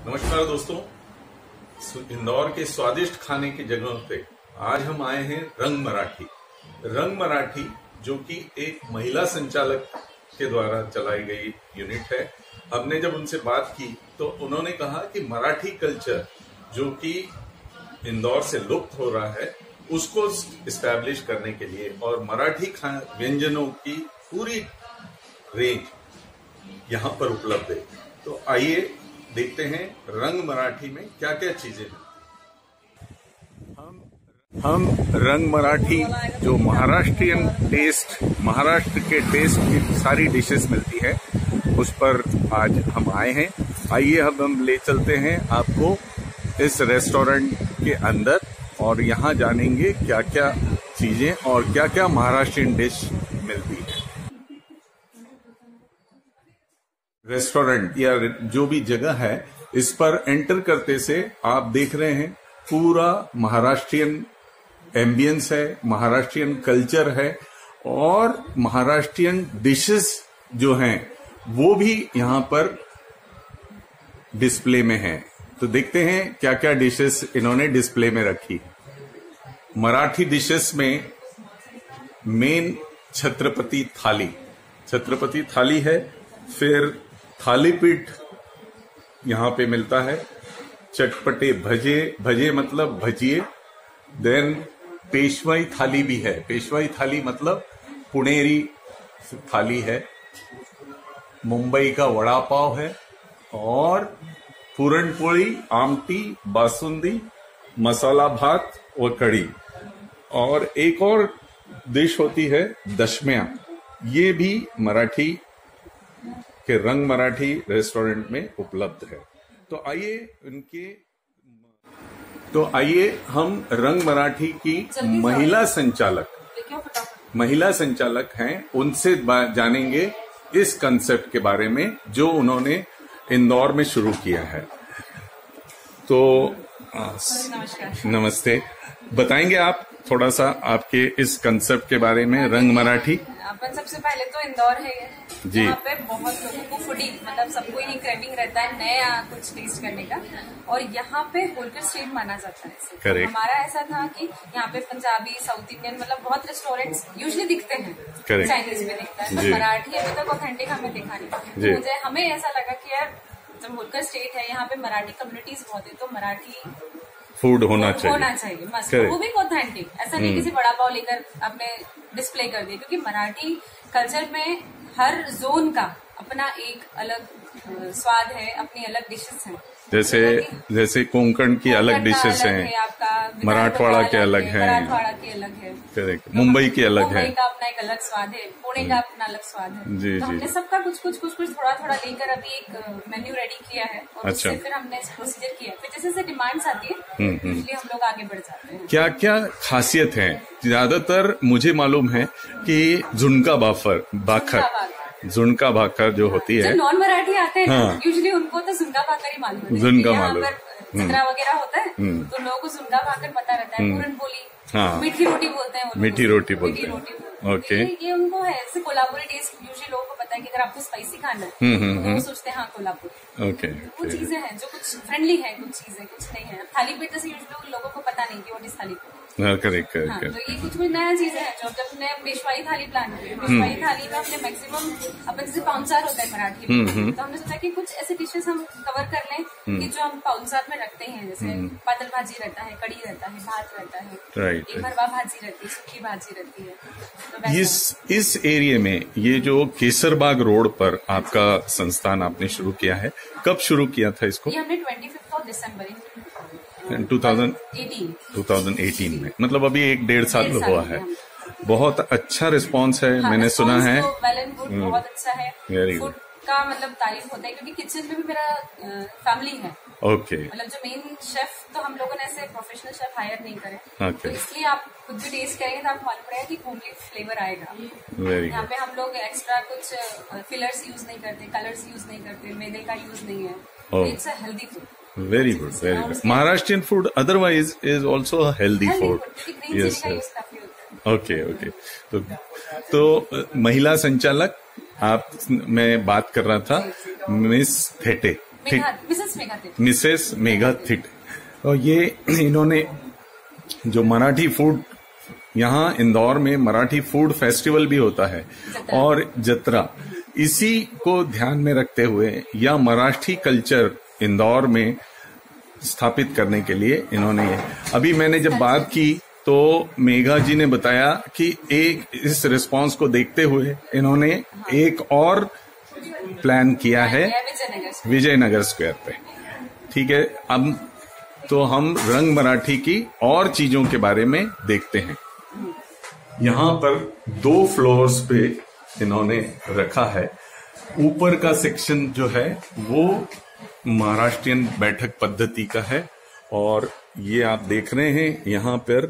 नमस्कार दोस्तों, इंदौर के स्वादिष्ट खाने की जगहों पे आज हम आए हैं रंग मराठी जो कि एक महिला संचालक के द्वारा चलाई गई यूनिट है। हमने जब उनसे बात की तो उन्होंने कहा कि मराठी कल्चर जो कि इंदौर से लुप्त हो रहा है उसको इस्टेब्लिश करने के लिए और मराठी व्यंजनों की पूरी रेंज यहाँ पर उपलब्ध है। तो आइए देखते हैं रंग मराठी में क्या क्या चीजें हैं। हम रंग मराठी जो महाराष्ट्रियन टेस्ट, महाराष्ट्र के टेस्ट की सारी डिशेस मिलती है उस पर आज हम आए हैं। आइए हम ले चलते हैं आपको इस रेस्टोरेंट के अंदर और यहाँ जानेंगे क्या क्या चीजें और क्या क्या महाराष्ट्रियन डिश मिलती है। रेस्टोरेंट या जो भी जगह है इस पर एंटर करते से आप देख रहे हैं पूरा महाराष्ट्रियन एम्बियंस है, महाराष्ट्रियन कल्चर है और महाराष्ट्रियन डिशेस जो हैं वो भी यहाँ पर डिस्प्ले में है। तो देखते हैं क्या क्या डिशेस इन्होंने डिस्प्ले में रखी। मराठी डिशेस में मेन छत्रपति थाली है, फिर थालीपीठ यहाँ पे मिलता है, चटपटे भजे मतलब भजिए, देन पेशवाई थाली भी है। पेशवाई थाली मतलब पुणेरी थाली है, मुंबई का वड़ा पाव है और पूरणपोळी, आमटी, बासुंदी, मसाला भात और कढ़ी। और एक और डिश होती है दशम्या, ये भी मराठी के रंग मराठी रेस्टोरेंट में उपलब्ध है। तो आइए हम रंग मराठी की महिला संचालक हैं उनसे जानेंगे इस कंसेप्ट के बारे में जो उन्होंने इंदौर में शुरू किया है। तो नमस्ते, बताएंगे आप थोड़ा सा आपके इस कंसेप्ट के बारे में रंग मराठी। अपन सबसे पहले तो इंदौर है जी, यहाँ पे बहुत लोगों को फूडी मतलब सबको ही क्रेविंग रहता है नया कुछ टेस्ट करने का और यहाँ पे होलकर स्ट्रीट माना जाता है। करेक्ट। हमारा ऐसा था कि यहाँ पे पंजाबी, साउथ इंडियन मतलब बहुत रेस्टोरेंट्स यूजुअली दिखते हैं, चाइनीज में दिखता है, तो मराठी अभी तक ऑथेंटिक हमें दिखा नहीं। मुझे हमें ऐसा लगा कि यार जब होलकर स्ट्रीट है यहाँ पे मराठी कम्युनिटीज बहुत है तो मराठी फूड होना चाहिए मस्त, वो भी ऑथेंटिक। ऐसा नहीं किसी बड़ा पाव लेकर आपने डिस्प्ले कर दिया, क्योंकि मराठी कल्चर में हर जोन का अपना एक अलग स्वाद है, अपनी अलग डिशेस हैं। जैसे कोंकण की अलग डिशेस हैं, मराठवाड़ा के अलग है, मुंबई की अलग है, मुंबई का अपना एक अलग स्वाद है, पुणे का अपना अलग स्वाद है। जी, तो हमने सबका कुछ थोड़ा लेकर अभी एक मेन्यू रेडी किया है और उससे फिर हमने प्रोसीजर किया। फिर जैसे डिमांड्स आती है इसलिए हम लोग आगे बढ़ जाते हैं। क्या क्या खासियत है? ज्यादातर मुझे मालूम है कि झुनका भाकर जो होती है, नॉन मराठी आते हैं यूजुअली उनको तो झुनका भाकर ही मालूम है। झुनका मालूम, चित्रा वगैरह होता है तो लोगों को झुनका भाकर पता रहता है। पूरनपोली, मीठी रोटी बोलते हैं, मीठी रोटी बोलते हैं। ओके, ये उनको है ऐसे कोल्हापुरी टेस्ट यूजुअली लोगों को पता है कि अगर आपको स्पाइसी खाना है तो वो सोचते हैं हाँ कोल्हापुरी। ओके, वो चीजें हैं जो कुछ फ्रेंडली है, कुछ चीजें कुछ नहीं है। थाली पीठ जैसे यूजुअली लोगों को पता नहीं कि व्हाट इज थाली पीठ। करेक्ट। तो ये कुछ नया चीज है जो जब हमने पेशवाई थाली प्लान की, पेशवाई थाली में हमने मैक्सिमम अपन जैसे पाउंसार होता है मराठी में, तो हमने सोचा कि कुछ ऐसे डिशेस हम कवर कर लें कि जो हम पाउंसार में रखते हैं, जैसे पातल भाजी रहता है, कड़ी रहता है, भात रहता है, एक भरवा भाजी रहती है, सूखी भाजी रहती है। तो इस एरिया में ये जो केसरबाग रोड पर आपका संस्थान आपने शुरू किया है, कब शुरू किया था इसको? ये हमने 25 दिसंबर 2018 में, मतलब अभी 1-1.5 साल हुआ है। बहुत अच्छा रिस्पांस है। मैंने सुना है बहुत अच्छा है। फूड का मतलब तारीफ होता है क्योंकि किचन में भी मेरा फैमिली है। ओके, मतलब जो मेन शेफ तो हम लोगों ने ऐसे प्रोफेशनल शेफ हायर नहीं करे, तो इसलिए आप खुद भी टेस्ट करेंगे तो आपको मालूम पड़ेगा कि होमली फ्लेवर आएगा। यहाँ पे हम लोग एक्स्ट्रा कुछ फिलर्स यूज नहीं करते, कलर्स यूज नहीं करते, मैदे का यूज नहीं है। It's a healthy food. Very good, very good. Maharashtrian food otherwise is also a healthy food. Yes, yes. Okay. तो महिला संचालक आप, मैं बात कर रहा था मिस थेटे, मिसेस मेघा थिट। और ये इन्होंने जो मराठी फूड, यहाँ इंदौर में मराठी फूड फेस्टिवल भी होता है और जत्रा, इसी को ध्यान में रखते हुए या मराठी कल्चर इंदौर में स्थापित करने के लिए इन्होंने अभी मैंने जब बात की तो मेघा जी ने बताया कि एक इस रिस्पांस को देखते हुए इन्होंने एक और प्लान किया है विजयनगर स्क्वायर पे। ठीक है, अब तो हम रंग मराठी की और चीजों के बारे में देखते हैं। यहाँ पर 2 फ्लोर्स पे इन्होंने रखा है। ऊपर का सेक्शन जो है वो महाराष्ट्रियन बैठक पद्धति का है और ये आप देख रहे हैं यहाँ पर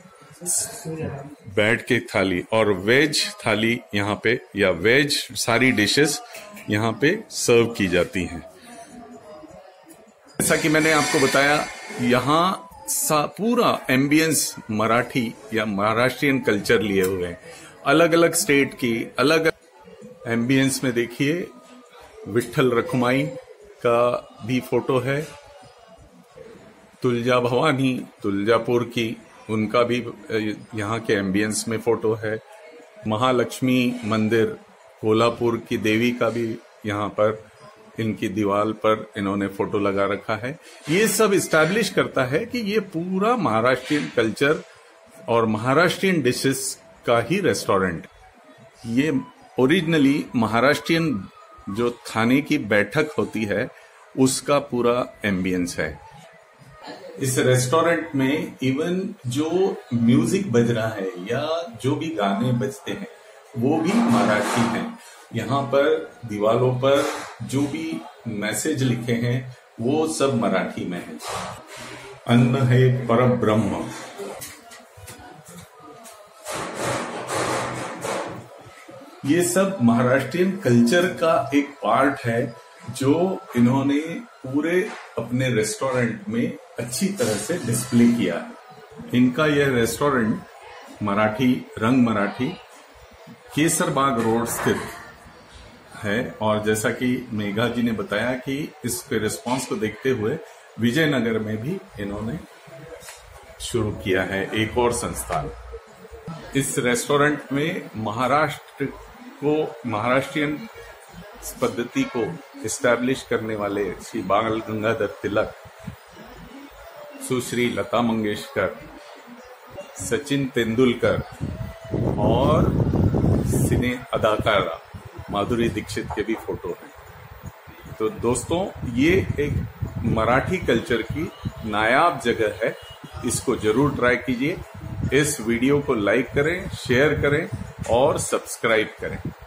बैठ के थाली और वेज थाली यहाँ पे, या वेज सारी डिशेस यहाँ पे सर्व की जाती हैं। जैसा कि मैंने आपको बताया, यहाँ पूरा एम्बियंस मराठी या महाराष्ट्रियन कल्चर लिए हुए हैं। अलग अलग स्टेट की अलग एम्बियंस में देखिए, विठ्ठल रखुमाई का भी फोटो है, तुलजा भवानी तुलजापुर की, उनका भी यहाँ के एम्बियंस में फोटो है। महालक्ष्मी मंदिर कोल्हापुर की देवी का भी यहाँ पर इनकी दीवार पर इन्होंने फोटो लगा रखा है। ये सब इस्टेब्लिश करता है कि ये पूरा महाराष्ट्रियन कल्चर और महाराष्ट्रियन डिशेस का ही रेस्टोरेंट। ये ओरिजिनली महाराष्ट्रियन जो खाने की बैठक होती है उसका पूरा एम्बियंस है। इस रेस्टोरेंट में इवन जो म्यूजिक बज रहा है या जो भी गाने बजते हैं वो भी मराठी हैं। यहाँ पर दीवारों पर जो भी मैसेज लिखे हैं वो सब मराठी में है। अन्न है परब्रह्म, ये सब महाराष्ट्रियन कल्चर का एक पार्ट है जो इन्होंने पूरे अपने रेस्टोरेंट में अच्छी तरह से डिस्प्ले किया है। इनका यह रेस्टोरेंट मराठी रंग मराठी केसरबाग रोड स्थित है और जैसा कि मेघा जी ने बताया कि इसके रिस्पांस को देखते हुए विजयनगर में भी इन्होंने शुरू किया है एक और संस्थान। इस रेस्टोरेंट में महाराष्ट्रियन पद्धति को इस्टेब्लिश करने वाले श्री बाल गंगाधर तिलक, सुश्री लता मंगेशकर, सचिन तेंदुलकर और सिने अदाकारा माधुरी दीक्षित के भी फोटो हैं। तो दोस्तों, ये एक मराठी कल्चर की नायाब जगह है, इसको जरूर ट्राई कीजिए। इस वीडियो को लाइक करें, शेयर करें और सब्सक्राइब करें।